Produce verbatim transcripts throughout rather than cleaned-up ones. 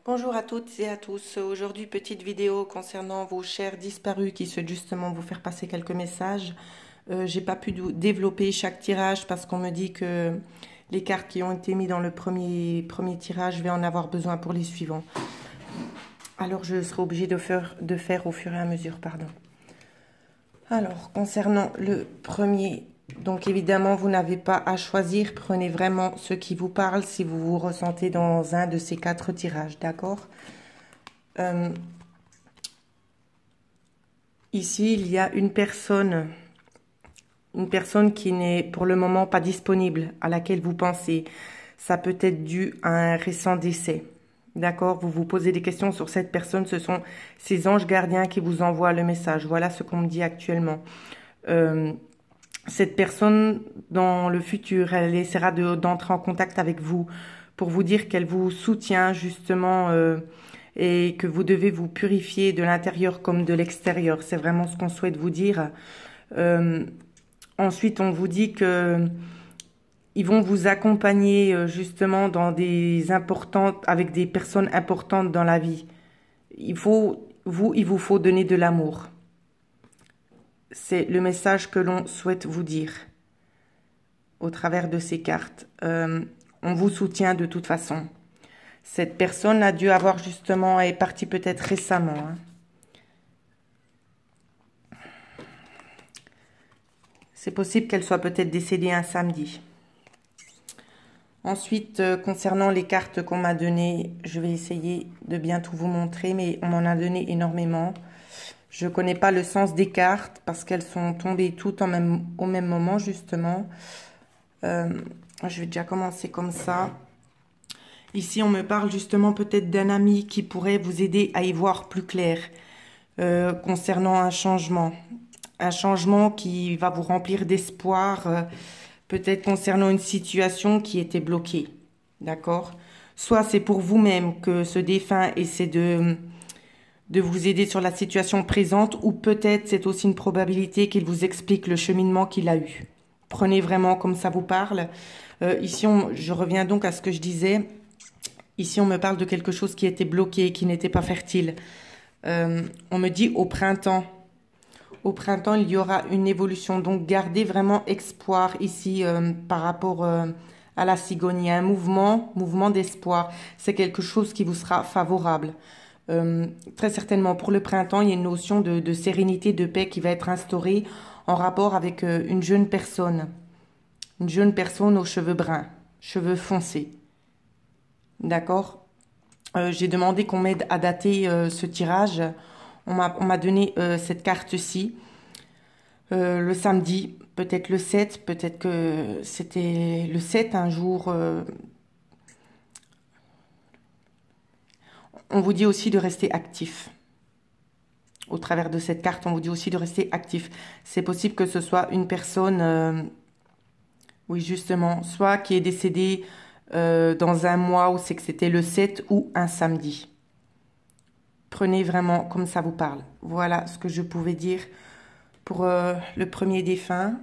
Bonjour à toutes et à tous. Aujourd'hui, petite vidéo concernant vos chers disparus qui souhaitent justement vous faire passer quelques messages. Euh, j'ai pas pu développer chaque tirage parce qu'on me dit que les cartes qui ont été mises dans le premier, premier tirage, je vais en avoir besoin pour les suivants. Alors, je serai obligée de faire, de faire au fur et à mesure, pardon. Alors, concernant le premier, donc évidemment, vous n'avez pas à choisir. Prenez vraiment ce qui vous parle si vous vous ressentez dans un de ces quatre tirages, d'accord? euh, Ici, il y a une personne, une personne qui n'est pour le moment pas disponible, à laquelle vous pensez. Ça peut être dû à un récent décès. D'accord? Vous vous posez des questions sur cette personne. Ce sont ces anges gardiens qui vous envoient le message. Voilà ce qu'on me dit actuellement. Euh, cette personne, dans le futur, elle essaiera de, d'entrer en contact avec vous pour vous dire qu'elle vous soutient justement euh, et que vous devez vous purifier de l'intérieur comme de l'extérieur. C'est vraiment ce qu'on souhaite vous dire. Euh, ensuite, on vous dit que ils vont vous accompagner euh, justement dans des importantes, avec des personnes importantes dans la vie. Il faut, vous, il vous faut donner de l'amour. C'est le message que l'on souhaite vous dire au travers de ces cartes. Euh, on vous soutient de toute façon. Cette personne a dû avoir justement, est partie peut-être récemment. Hein. C'est possible qu'elle soit peut-être décédée un samedi. Ensuite, euh, concernant les cartes qu'on m'a données, je vais essayer de bien tout vous montrer, mais on m'en a donné énormément. Je ne connais pas le sens des cartes parce qu'elles sont tombées toutes en même, au même moment, justement. Euh, je vais déjà commencer comme ça. Ici, on me parle justement peut-être d'un ami qui pourrait vous aider à y voir plus clair euh, concernant un changement. Un changement qui va vous remplir d'espoir, euh, peut-être concernant une situation qui était bloquée. D'accord? Soit c'est pour vous-même que ce défunt essaie de... de vous aider sur la situation présente, ou peut-être c'est aussi une probabilité qu'il vous explique le cheminement qu'il a eu. Prenez vraiment comme ça vous parle. Euh, ici, on, je reviens donc à ce que je disais. Ici, on me parle de quelque chose qui était bloqué, qui n'était pas fertile. Euh, on me dit au printemps. Au printemps, il y aura une évolution. Donc, gardez vraiment espoir ici euh, par rapport euh, à la cigogne. Il y a un mouvement, mouvement d'espoir. C'est quelque chose qui vous sera favorable. Euh, très certainement, pour le printemps, il y a une notion de, de sérénité, de paix qui va être instaurée en rapport avec euh, une jeune personne. Une jeune personne aux cheveux bruns, cheveux foncés. D'accord? euh, J'ai demandé qu'on m'aide à dater euh, ce tirage. On m'a donné euh, cette carte-ci. Euh, le samedi, peut-être le sept, peut-être que c'était le sept, un jour... Euh, on vous dit aussi de rester actif. Au travers de cette carte, on vous dit aussi de rester actif. C'est possible que ce soit une personne, euh, oui justement, soit qui est décédée euh, dans un mois, ou c'est que c'était le sept, ou un samedi. Prenez vraiment comme ça vous parle. Voilà ce que je pouvais dire pour euh, le premier défunt.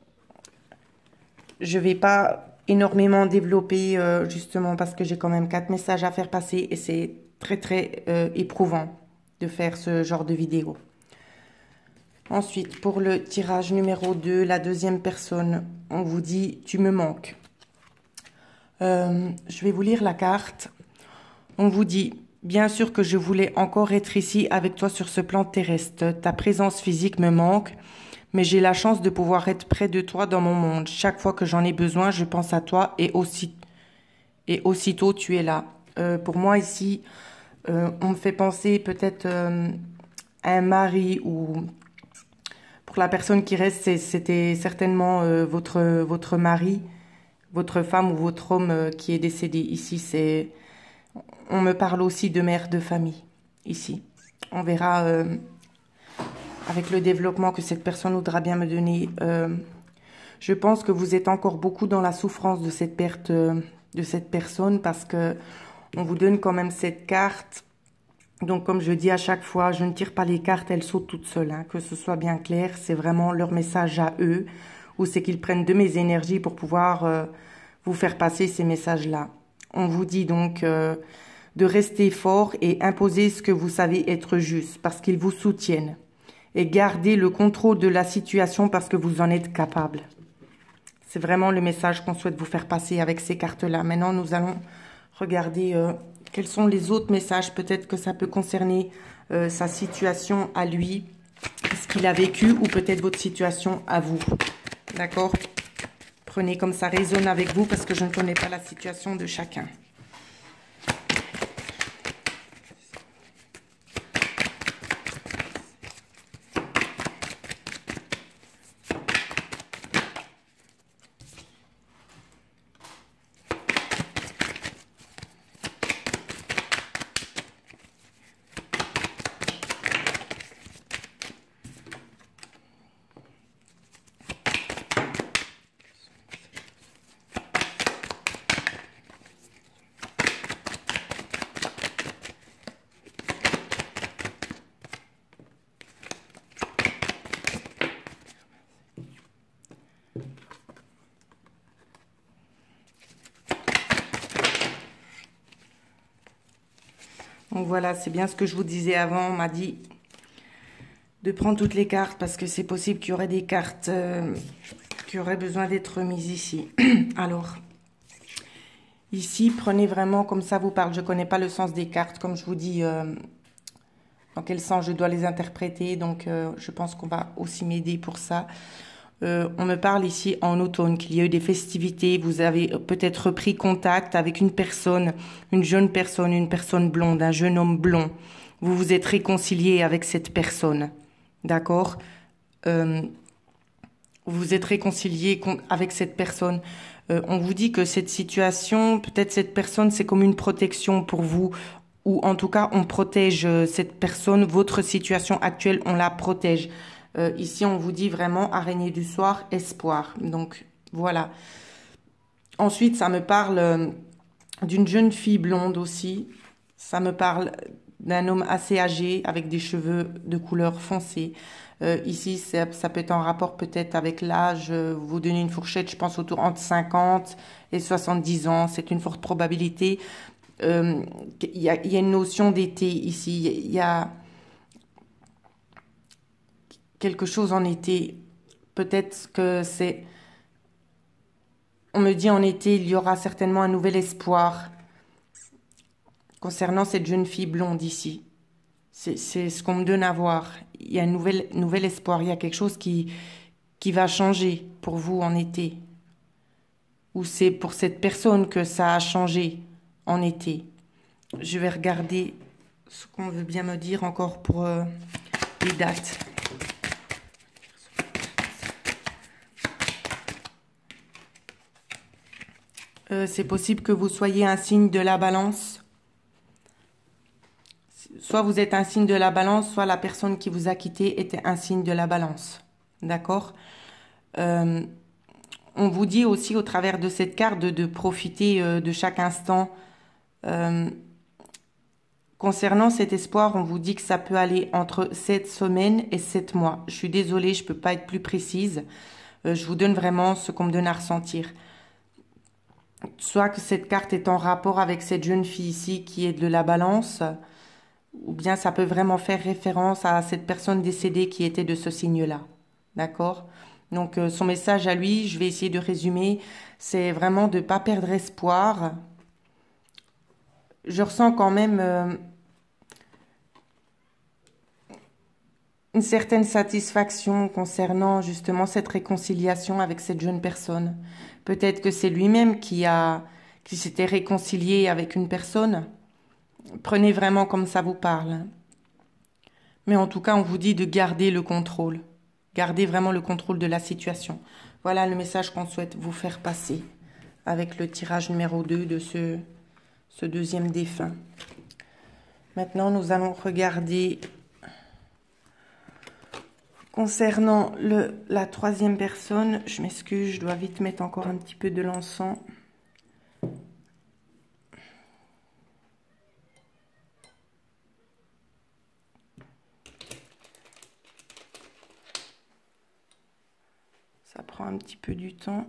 Je ne vais pas énormément développer euh, justement parce que j'ai quand même quatre messages à faire passer et c'est très très euh, éprouvant de faire ce genre de vidéo. Ensuite, pour le tirage numéro deux, la deuxième personne, on vous dit « tu me manques ». Euh, je vais vous lire la carte. On vous dit « bien sûr que je voulais encore être ici avec toi sur ce plan terrestre. Ta présence physique me manque, mais j'ai la chance de pouvoir être près de toi dans mon monde. Chaque fois que j'en ai besoin, je pense à toi et, aussi, et aussitôt tu es là. Euh, » Pour moi ici, euh, on me fait penser peut-être euh, à un mari, ou pour la personne qui reste, c'était certainement euh, votre, votre mari, votre femme ou votre homme euh, qui est décédé. Ici, c'est... On me parle aussi de mère de famille, ici. On verra euh, avec le développement que cette personne voudra bien me donner. Euh, je pense que vous êtes encore beaucoup dans la souffrance de cette perte euh, de cette personne parce que on vous donne quand même cette carte. Donc, comme je dis à chaque fois, je ne tire pas les cartes, elles sautent toutes seules. Hein, que ce soit bien clair, c'est vraiment leur message à eux, ou c'est qu'ils prennent de mes énergies pour pouvoir euh, vous faire passer ces messages-là. On vous dit donc... Euh, de rester fort et imposer ce que vous savez être juste, parce qu'ils vous soutiennent. Et gardez le contrôle de la situation parce que vous en êtes capable. C'est vraiment le message qu'on souhaite vous faire passer avec ces cartes-là. Maintenant, nous allons regarder euh, quels sont les autres messages. Peut-être que ça peut concerner euh, sa situation à lui, ce qu'il a vécu, ou peut-être votre situation à vous. D'accord? Prenez comme ça résonne avec vous parce que je ne connais pas la situation de chacun. Donc voilà, c'est bien ce que je vous disais avant. On m'a dit de prendre toutes les cartes parce que c'est possible qu'il y aurait des cartes euh, qui auraient besoin d'être remises ici. Alors, ici, prenez vraiment comme ça vous parle. Je ne connais pas le sens des cartes, comme je vous dis, euh, dans quel sens je dois les interpréter. Donc, euh, je pense qu'on va aussi m'aider pour ça. Euh, on me parle ici en automne qu'il y a eu des festivités. Vous avez peut-être pris contact avec une personne, une jeune personne, une personne blonde, un jeune homme blond. Vous vous êtes réconcilié avec cette personne. D'accord? euh, Vous vous êtes réconcilié avec cette personne. Euh, on vous dit que cette situation, peut-être cette personne, c'est comme une protection pour vous. Ou en tout cas, on protège cette personne. Votre situation actuelle, on la protège. Euh, ici, on vous dit vraiment araignée du soir, espoir. Donc, voilà. Ensuite, ça me parle euh, d'une jeune fille blonde aussi. Ça me parle d'un homme assez âgé avec des cheveux de couleur foncée. Euh, ici, ça, ça peut être en rapport peut-être avec l'âge. Vous donnez une fourchette, je pense, autour entre cinquante et soixante-dix ans. C'est une forte probabilité. Euh, il y a, il y a une notion d'été ici. Il y a quelque chose en été. Peut-être que c'est... On me dit en été, il y aura certainement un nouvel espoir concernant cette jeune fille blonde ici. C'est ce qu'on me donne à voir. Il y a un nouvel, nouvel espoir. Il y a quelque chose qui, qui va changer pour vous en été. Ou c'est pour cette personne que ça a changé en été. Je vais regarder ce qu'on veut bien me dire encore pour euh, les dates. Euh, c'est possible que vous soyez un signe de la balance. Soit vous êtes un signe de la balance, soit la personne qui vous a quitté était un signe de la balance. D'accord? euh, On vous dit aussi au travers de cette carte de, de profiter euh, de chaque instant. Euh, concernant cet espoir, on vous dit que ça peut aller entre sept semaines et sept mois. Je suis désolée, je ne peux pas être plus précise. Euh, je vous donne vraiment ce qu'on me donne à ressentir. Soit que cette carte est en rapport avec cette jeune fille ici qui est de la balance, ou bien ça peut vraiment faire référence à cette personne décédée qui était de ce signe-là. D'accord? Donc, euh, son message à lui, je vais essayer de résumer, c'est vraiment de ne pas perdre espoir. Je ressens quand même euh, une certaine satisfaction concernant justement cette réconciliation avec cette jeune personne. Peut-être que c'est lui-même qui a, qui s'était réconcilié avec une personne. Prenez vraiment comme ça vous parle. Mais en tout cas, on vous dit de garder le contrôle. Gardez vraiment le contrôle de la situation. Voilà le message qu'on souhaite vous faire passer avec le tirage numéro deux de ce, ce deuxième défunt. Maintenant, nous allons regarder concernant le, la troisième personne. Je m'excuse, je dois vite mettre encore un petit peu de l'encens. Ça prend un petit peu du temps.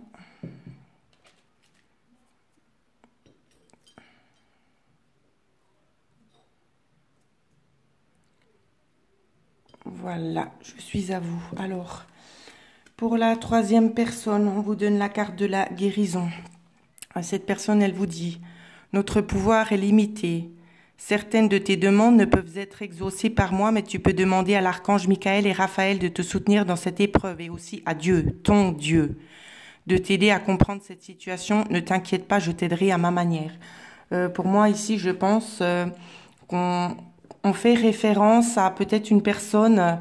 Voilà, je suis à vous. Alors, pour la troisième personne, on vous donne la carte de la guérison. Cette personne, elle vous dit, notre pouvoir est limité. Certaines de tes demandes ne peuvent être exaucées par moi, mais tu peux demander à l'archange Michael et Raphaël de te soutenir dans cette épreuve et aussi à Dieu, ton Dieu, de t'aider à comprendre cette situation. Ne t'inquiète pas, je t'aiderai à ma manière. Euh, pour moi, ici, je pense euh, qu'on on fait référence à peut-être une personne, euh,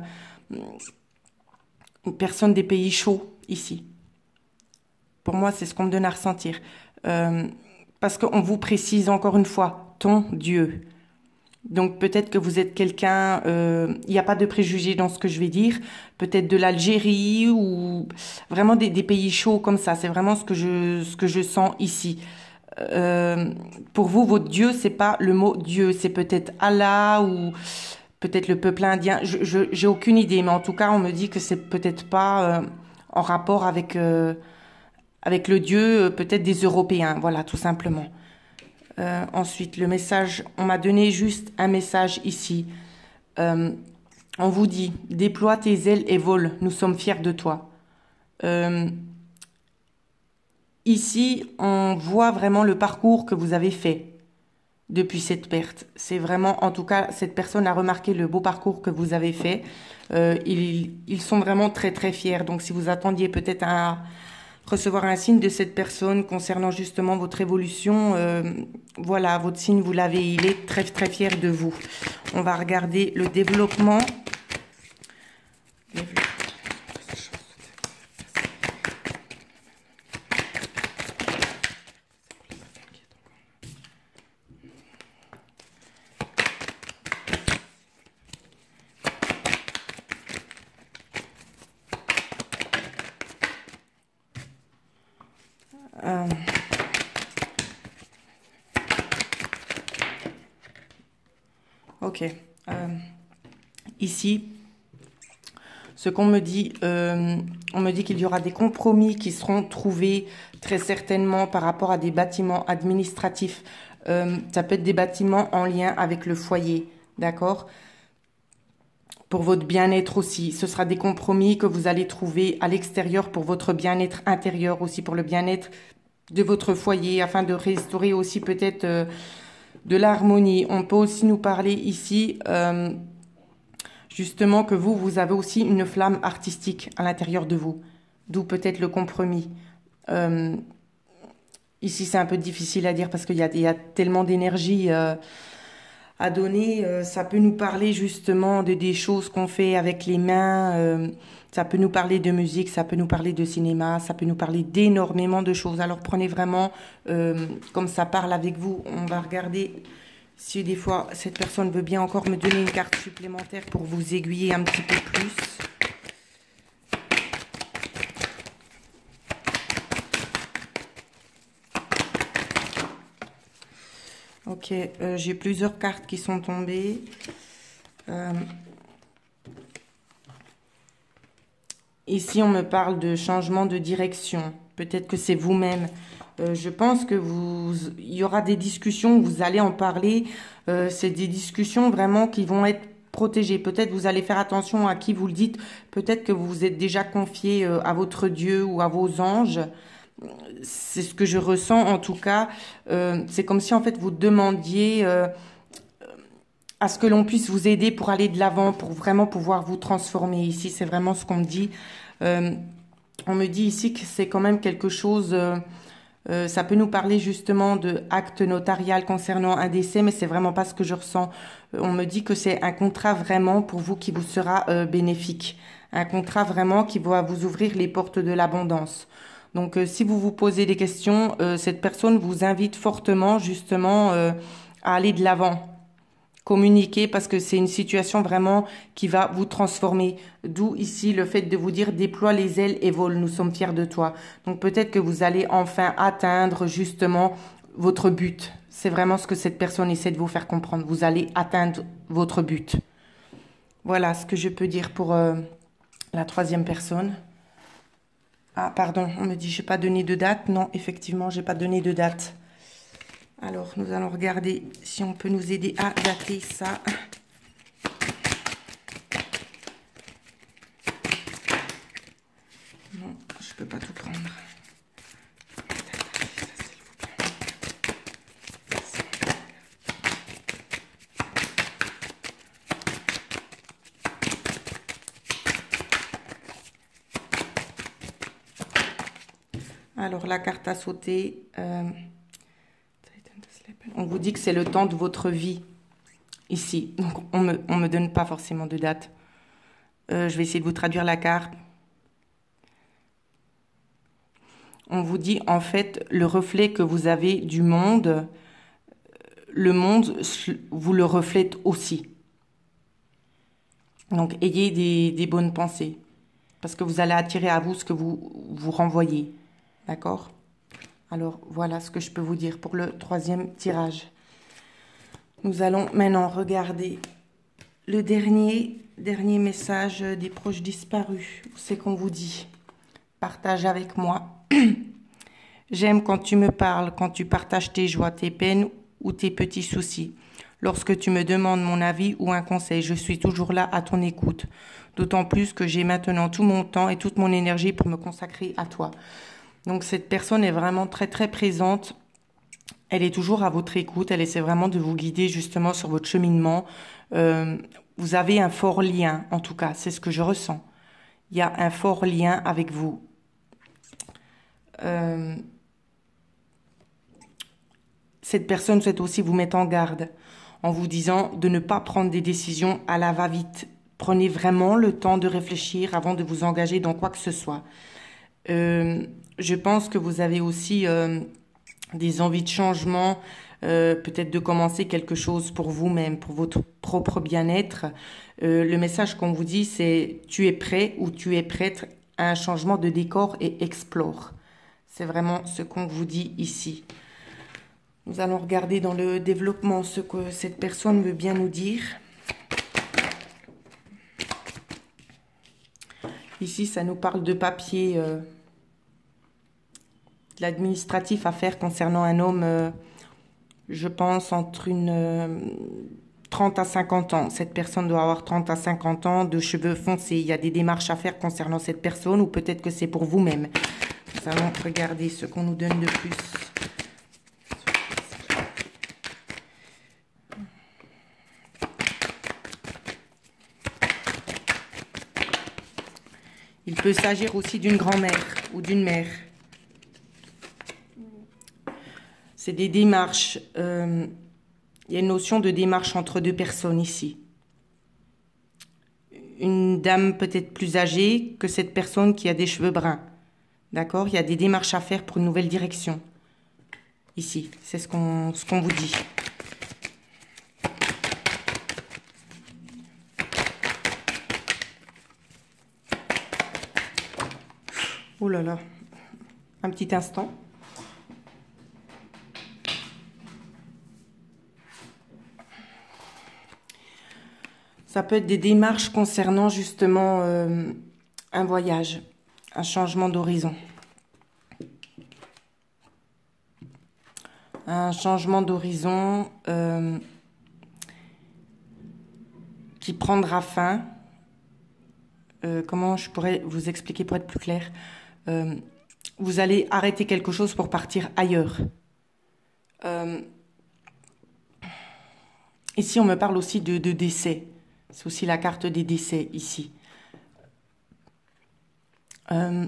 une personne des pays chauds, ici. Pour moi, c'est ce qu'on me donne à ressentir. Euh, parce qu'on vous précise encore une fois, ton Dieu. Donc peut-être que vous êtes quelqu'un, il euh, n'y a pas de préjugés dans ce que je vais dire, peut-être de l'Algérie ou vraiment des, des pays chauds comme ça. C'est vraiment ce que je, ce que je sens ici. Euh, pour vous, votre Dieu, c'est pas le mot Dieu, c'est peut-être Allah ou peut-être le peuple indien. Je, je, j'ai aucune idée, mais en tout cas, on me dit que c'est peut-être pas euh, en rapport avec euh, avec le Dieu, euh, peut-être des Européens. Voilà, tout simplement. Euh, ensuite, le message, on m'a donné juste un message ici. Euh, on vous dit, déploie tes ailes et vole, nous sommes fiers de toi. Euh, ici, on voit vraiment le parcours que vous avez fait depuis cette perte. C'est vraiment, en tout cas, cette personne a remarqué le beau parcours que vous avez fait. Euh, ils, ils sont vraiment très très fiers. Donc, si vous attendiez peut-être à recevoir un signe de cette personne concernant justement votre évolution, euh, voilà, votre signe, vous l'avez, il est très très fier de vous. On va regarder le développement. Euh, ok. Euh, ici, ce qu'on me dit, euh, on me dit qu'il y aura des compromis qui seront trouvés très certainement par rapport à des bâtiments administratifs. Euh, ça peut être des bâtiments en lien avec le foyer, d'accord ? Pour votre bien-être aussi. Ce sera des compromis que vous allez trouver à l'extérieur pour votre bien-être intérieur aussi, pour le bien-être de votre foyer, afin de restaurer aussi peut-être euh, de l'harmonie. On peut aussi nous parler ici, euh, justement, que vous, vous avez aussi une flamme artistique à l'intérieur de vous, d'où peut-être le compromis. Euh, ici, c'est un peu difficile à dire parce qu'il y a, il y a tellement d'énergie euh, à donner. Euh, ça peut nous parler justement de des choses qu'on fait avec les mains. Euh, ça peut nous parler de musique, ça peut nous parler de cinéma, ça peut nous parler d'énormément de choses. Alors prenez vraiment, euh, comme ça parle avec vous, on va regarder si des fois cette personne veut bien encore me donner une carte supplémentaire pour vous aiguiller un petit peu plus. Ok, euh, j'ai plusieurs cartes qui sont tombées. Euh, ici, on me parle de changement de direction. Peut-être que c'est vous-même. Euh, je pense que vous, il y aura des discussions, vous allez en parler. Euh, c'est des discussions vraiment qui vont être protégées. Peut-être vous allez faire attention à qui vous le dites. Peut-être que vous vous êtes déjà confié euh, à votre Dieu ou à vos anges. C'est ce que je ressens en tout cas. Euh, c'est comme si en fait vous demandiez euh, à ce que l'on puisse vous aider pour aller de l'avant, pour vraiment pouvoir vous transformer. Ici, c'est vraiment ce qu'on me dit. Euh, on me dit ici que c'est quand même quelque chose... Euh, euh, ça peut nous parler justement de acte notarial concernant un décès, mais c'est vraiment pas ce que je ressens. Euh, on me dit que c'est un contrat vraiment pour vous qui vous sera euh, bénéfique. Un contrat vraiment qui va vous ouvrir les portes de l'abondance. Donc, euh, si vous vous posez des questions, euh, cette personne vous invite fortement justement euh, à aller de l'avant. Communiquer parce que c'est une situation vraiment qui va vous transformer. D'où ici le fait de vous dire déploie les ailes et vole, nous sommes fiers de toi. Donc peut-être que vous allez enfin atteindre justement votre but. C'est vraiment ce que cette personne essaie de vous faire comprendre. Vous allez atteindre votre but. Voilà ce que je peux dire pour euh, la troisième personne. Ah pardon, on me dit j'ai pas donné de date. Non, effectivement, j'ai pas donné de date. Alors, nous allons regarder si on peut nous aider à dater ça. Alors, la carte à sauter, euh, on vous dit que c'est le temps de votre vie, ici. Donc, on me, on me donne pas forcément de date. Euh, je vais essayer de vous traduire la carte. On vous dit, en fait, le reflet que vous avez du monde, le monde vous le reflète aussi. Donc, ayez des, des bonnes pensées. Parce que vous allez attirer à vous ce que vous, vous renvoyez. D'accord? Alors, voilà ce que je peux vous dire pour le troisième tirage. Nous allons maintenant regarder le dernier, dernier message des proches disparus. C'est qu'on vous dit. Partage avec moi. J'aime quand tu me parles, quand tu partages tes joies, tes peines ou tes petits soucis. Lorsque tu me demandes mon avis ou un conseil, je suis toujours là à ton écoute. D'autant plus que j'ai maintenant tout mon temps et toute mon énergie pour me consacrer à toi. Donc cette personne est vraiment très très présente. Elle est toujours à votre écoute. Elle essaie vraiment de vous guider justement sur votre cheminement. Euh, vous avez un fort lien, en tout cas, c'est ce que je ressens. Il y a un fort lien avec vous. Euh, cette personne souhaite aussi vous mettre en garde en vous disant de ne pas prendre des décisions à la va-vite. Prenez vraiment le temps de réfléchir avant de vous engager dans quoi que ce soit. Euh, je pense que vous avez aussi euh, des envies de changement, euh, peut-être de commencer quelque chose pour vous-même, pour votre propre bien-être. Euh, le message qu'on vous dit, c'est « tu es prêt » ou « tu es prête à un changement de décor et explore ». C'est vraiment ce qu'on vous dit ici. Nous allons regarder dans le développement ce que cette personne veut bien nous dire. Ici, ça nous parle de papier, euh, de l'administratif à faire concernant un homme, euh, je pense, entre une euh, trente à cinquante ans. Cette personne doit avoir trente à cinquante ans, de cheveux foncés. Il y a des démarches à faire concernant cette personne ou peut-être que c'est pour vous-même. Nous allons regarder ce qu'on nous donne de plus. Il peut s'agir aussi d'une grand-mère ou d'une mère. C'est des démarches. Euh, il y a une notion de démarche entre deux personnes ici. Une dame peut-être plus âgée que cette personne qui a des cheveux bruns. D'accord? Il y a des démarches à faire pour une nouvelle direction. Ici, c'est ce qu'on ce qu'on vous dit. Oh là là, un petit instant. Ça peut être des démarches concernant justement euh, un voyage, un changement d'horizon. Un changement d'horizon euh, qui prendra fin. Euh, comment je pourrais vous expliquer pour être plus clair? Euh, vous allez arrêter quelque chose pour partir ailleurs. Euh, ici, on me parle aussi de, de décès. C'est aussi la carte des décès, ici. Euh,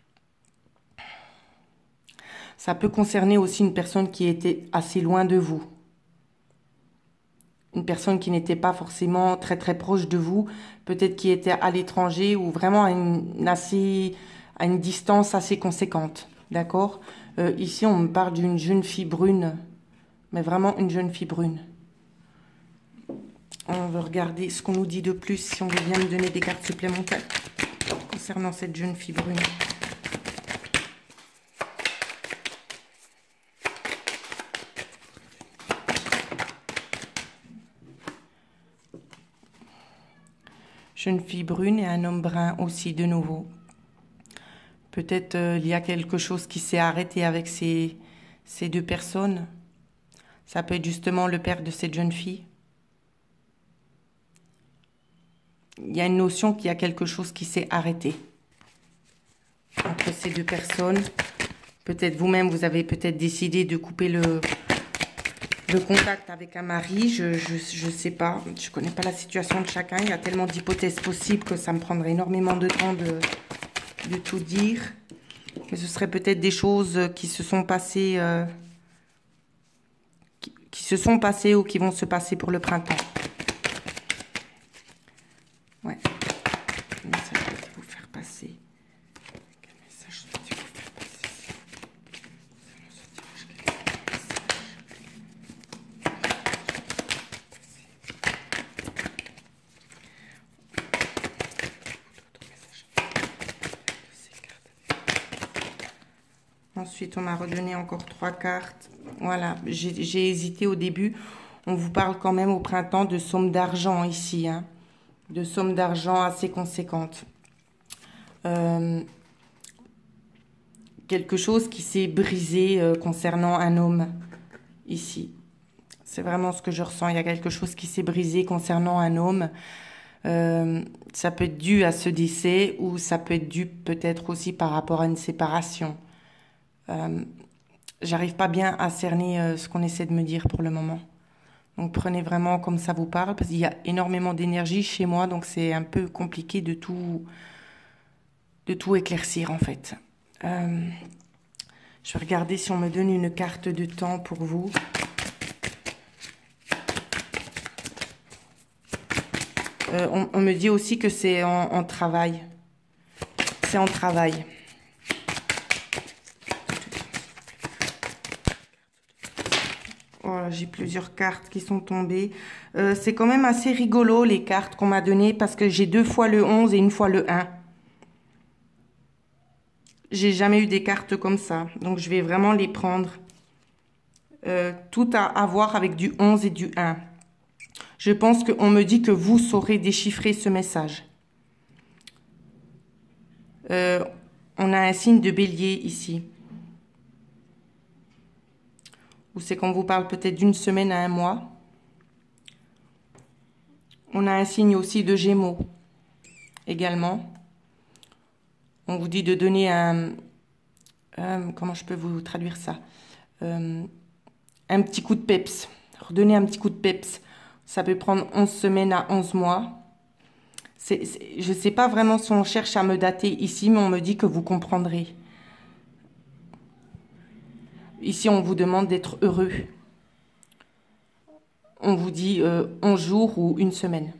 ça peut concerner aussi une personne qui était assez loin de vous. Une personne qui n'était pas forcément très très proche de vous. Peut-être qui était à l'étranger ou vraiment à une assez... à une distance assez conséquente, d'accord? euh, Ici, on me parle d'une jeune fille brune, mais vraiment une jeune fille brune. On va regarder ce qu'on nous dit de plus, si on veut bien me donner des cartes supplémentaires concernant cette jeune fille brune. Jeune fille brune et un homme brun aussi de nouveau. Peut-être euh, il y a quelque chose qui s'est arrêté avec ces, ces deux personnes. Ça peut être justement le père de cette jeune fille. Il y a une notion qu'il y a quelque chose qui s'est arrêté entre ces deux personnes. Peut-être vous-même, vous avez peut-être décidé de couper le, le contact avec un mari. Je ne je, je sais pas. Je ne connais pas la situation de chacun. Il y a tellement d'hypothèses possibles que ça me prendrait énormément de temps de... de tout dire. que ce serait peut-être des choses qui se sont passées, euh, qui, qui se sont passées ou qui vont se passer pour le printemps. Ouais. Quel message souhaitez-vous faire passer? Quel message souhaitez-vous faire passer? Ensuite, on m'a redonné encore trois cartes. Voilà, j'ai hésité au début. On vous parle quand même au printemps de sommes d'argent ici, hein, de sommes d'argent assez conséquentes. Euh, quelque chose qui s'est brisé euh, concernant un homme ici. C'est vraiment ce que je ressens. Il y a quelque chose qui s'est brisé concernant un homme. Euh, ça peut être dû à ce décès ou ça peut être dû peut-être aussi par rapport à une séparation. Euh, J'arrive pas bien à cerner euh, ce qu'on essaie de me dire pour le moment. Donc prenez vraiment comme ça vous parle, parce qu'il y a énormément d'énergie chez moi, donc c'est un peu compliqué de tout, de tout éclaircir en fait. Euh, je vais regarder si on me donne une carte de temps pour vous. Euh, on, on me dit aussi que c'est en, en travail. C'est en travail. Voilà, j'ai plusieurs cartes qui sont tombées. Euh, c'est quand même assez rigolo les cartes qu'on m'a données parce que j'ai deux fois le onze et une fois le un. J'ai jamais eu des cartes comme ça. Donc je vais vraiment les prendre. Euh, tout à, à voir avec du onze et du un. Je pense qu'on me dit que vous saurez déchiffrer ce message. Euh, on a un signe de bélier ici. Ou c'est qu'on vous parle peut-être d'une semaine à un mois. On a un signe aussi de Gémeaux également. On vous dit de donner un... Euh, comment je peux vous traduire ça euh, un petit coup de peps. Redonner un petit coup de peps. Ça peut prendre onze semaines à onze mois. C'est, c'est, je ne sais pas vraiment si on cherche à me dater ici, mais on me dit que vous comprendrez. Ici, on vous demande d'être heureux. On vous dit euh, onze jours ou une semaine.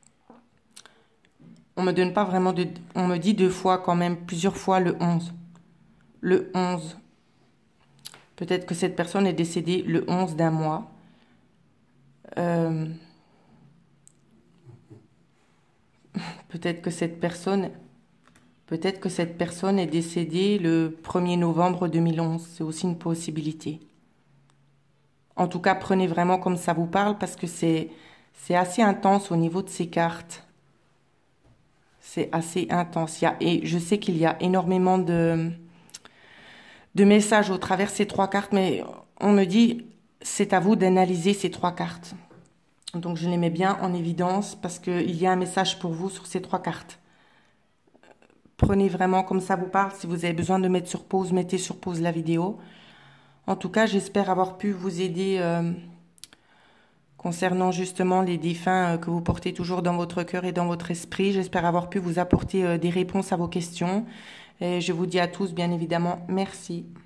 On me donne pas vraiment de... On me dit deux fois quand même, plusieurs fois le onze. Le onze. Peut-être que cette personne est décédée le onze d'un mois. Euh... Peut-être que cette personne... Peut-être que cette personne est décédée le premier novembre deux mille onze. C'est aussi une possibilité. En tout cas, prenez vraiment comme ça vous parle parce que c'est c'est assez intense au niveau de ces cartes. C'est assez intense. Il y a, et je sais qu'il y a énormément de, de messages au travers de ces trois cartes, mais on me dit c'est à vous d'analyser ces trois cartes. Donc je les mets bien en évidence parce qu'il y a un message pour vous sur ces trois cartes. Prenez vraiment comme ça vous parle. Si vous avez besoin de mettre sur pause, mettez sur pause la vidéo. En tout cas, j'espère avoir pu vous aider euh, concernant justement les défunts euh, que vous portez toujours dans votre cœur et dans votre esprit. J'espère avoir pu vous apporter euh, des réponses à vos questions. Et je vous dis à tous, bien évidemment, merci.